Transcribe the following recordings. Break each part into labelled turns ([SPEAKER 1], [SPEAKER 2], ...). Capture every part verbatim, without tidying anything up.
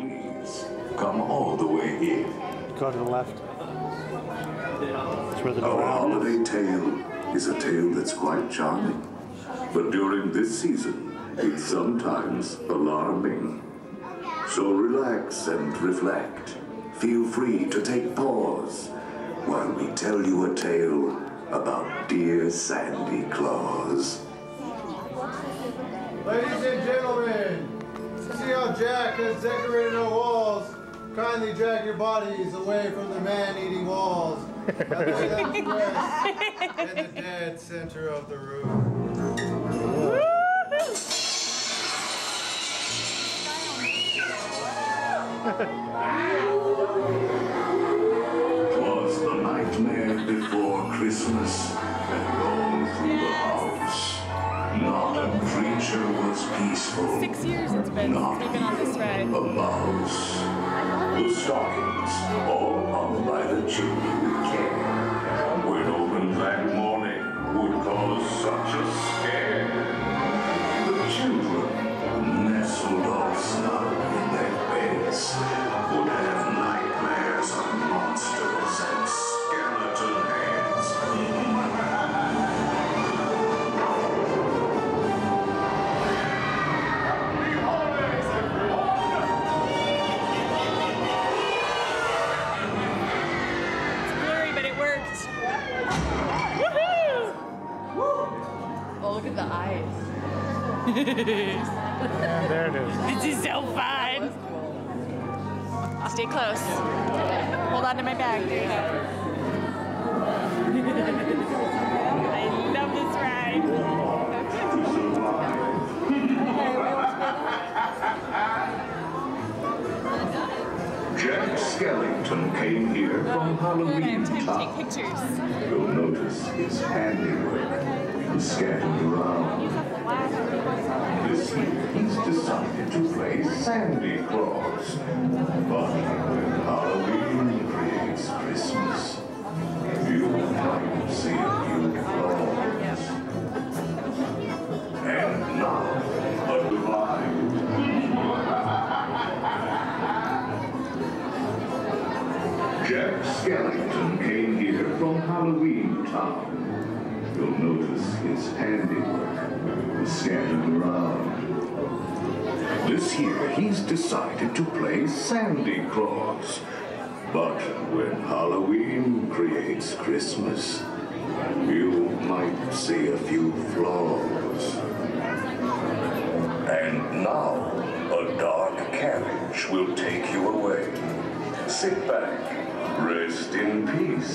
[SPEAKER 1] Please, come all the way in.
[SPEAKER 2] Go to the left. That's where the door
[SPEAKER 1] Our holiday
[SPEAKER 2] is.
[SPEAKER 1] tale is a tale that's quite charming. But during this season, it's sometimes alarming. So relax and reflect. Feel free to take pause while we tell you a tale about dear Sandy Claus.
[SPEAKER 3] Ladies and gentlemen, see how Jack has decorated our walls. Kindly drag your bodies away from the man-eating walls. I lay them to rest in the dead center of the room.
[SPEAKER 1] Twas the nightmare before Christmas that rolled through the house. Not a creature was peaceful.
[SPEAKER 4] Six years it's been
[SPEAKER 1] Not
[SPEAKER 4] since we've been on this ride.
[SPEAKER 1] a mouse. The stockings, all hung by the chimney with care, when opened that morning, would cause such a scare. The children, nestled all snug in their beds, would have nightmares of monsters and skeleton heads.
[SPEAKER 4] Oh, look at the eyes.
[SPEAKER 2] Yeah, there it is.
[SPEAKER 4] This is so fun. Stay close. Hold on to my bag. There you go. I love this ride.
[SPEAKER 1] Jack Skellington came here from Halloween
[SPEAKER 4] Time to
[SPEAKER 1] Town.
[SPEAKER 4] take pictures.
[SPEAKER 1] You'll notice his handiwork scattered around. This year, he's decided to play Sandy Claus. But when Halloween creates Christmas, you might see a few flaws. And now, a divide. Jack Skellington came here from Halloween Town. You'll notice his handiwork is scattered around. This year, he's decided to play Sandy Claus. But when Halloween creates Christmas, you might see a few flaws. And now, a dark carriage will take you away. Sit back, rest in peace.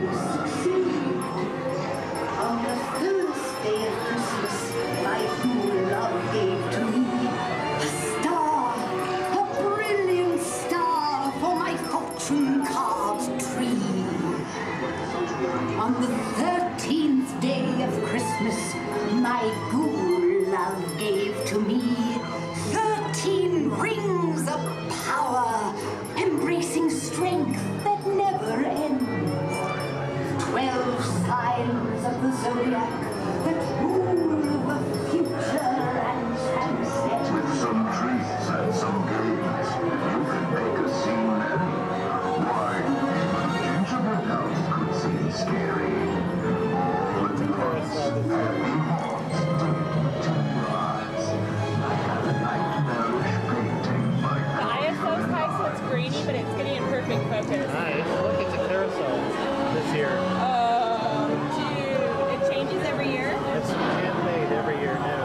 [SPEAKER 5] succeed. On the first day of Christmas, my true love gave to me a star, a brilliant star for my fortune card tree. On the thirteenth day of Christmas, my ghoul love gave to me thirteen rings of power, embracing strength that never ends. Twelve signs of the zodiac that rule the future and transcend.
[SPEAKER 1] With some treats and some games, you can make a scene merry. Why, even gingerbread house could seem scary. All at once, happy hearts don't temporize. I have a nightmarish painting by
[SPEAKER 4] The I S O's high, so it's grainy, but it's getting in perfect focus.
[SPEAKER 2] Nice. Look, it's a carousel this year.
[SPEAKER 4] Oh, dude. It changes every year?
[SPEAKER 2] It's handmade every year now.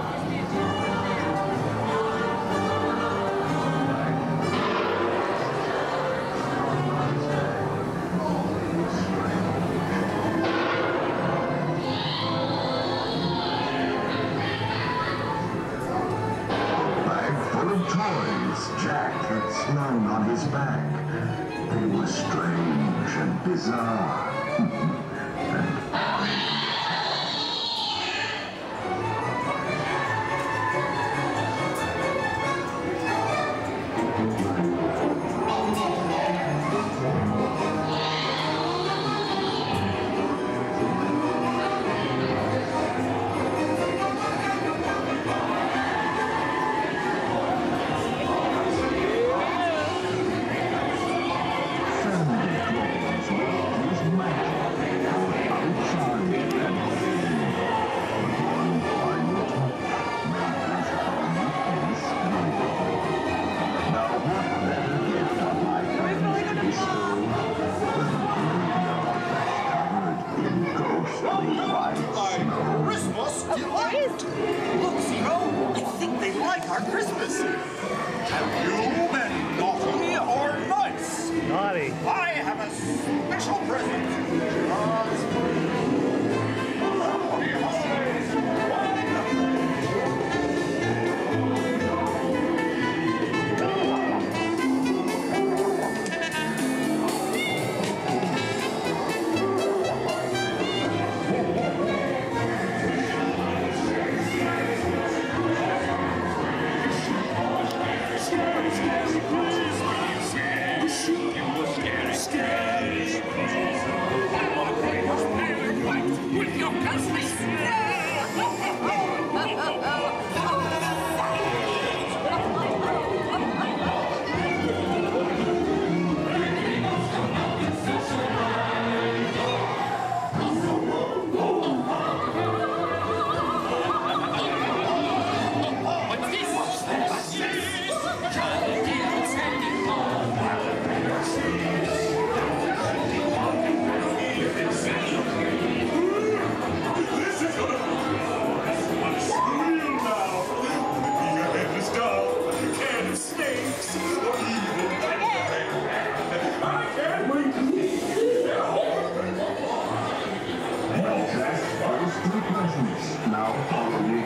[SPEAKER 1] bag full of toys Jack had slung on his back. They were strange and bizarre.
[SPEAKER 6] Christmas delight! Look, Zero, I think they like our Christmas. Have you been naughty or nice?
[SPEAKER 2] Naughty.
[SPEAKER 6] I have a special present.
[SPEAKER 7] With your Christmas!
[SPEAKER 1] Now follow me.